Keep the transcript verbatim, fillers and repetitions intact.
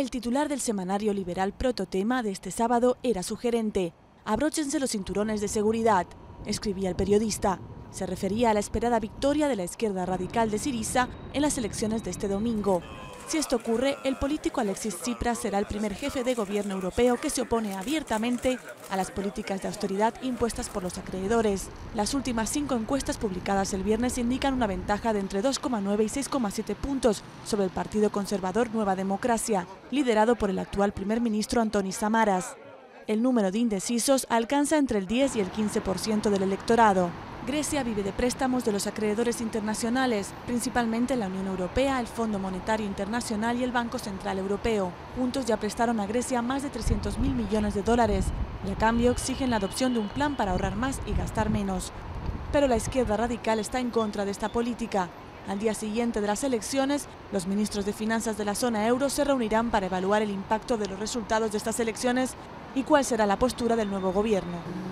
El titular del semanario liberal Prototema de este sábado era sugerente. Abróchense los cinturones de seguridad, escribía el periodista. Se refería a la esperada victoria de la izquierda radical de Syriza en las elecciones de este domingo. Si esto ocurre, el político Alexis Tsipras será el primer jefe de gobierno europeo que se opone abiertamente a las políticas de austeridad impuestas por los acreedores. Las últimas cinco encuestas publicadas el viernes indican una ventaja de entre dos coma nueve y seis coma siete puntos sobre el partido conservador Nueva Democracia, liderado por el actual primer ministro Antonis Samaras. El número de indecisos alcanza entre el diez y el quince por ciento del electorado. Grecia vive de préstamos de los acreedores internacionales, principalmente la Unión Europea, el Fondo Monetario Internacional y el Banco Central Europeo. Juntos ya prestaron a Grecia más de trescientos mil millones de dólares y a cambio exigen la adopción de un plan para ahorrar más y gastar menos. Pero la izquierda radical está en contra de esta política. Al día siguiente de las elecciones, los ministros de finanzas de la zona euro se reunirán para evaluar el impacto de los resultados de estas elecciones y cuál será la postura del nuevo gobierno.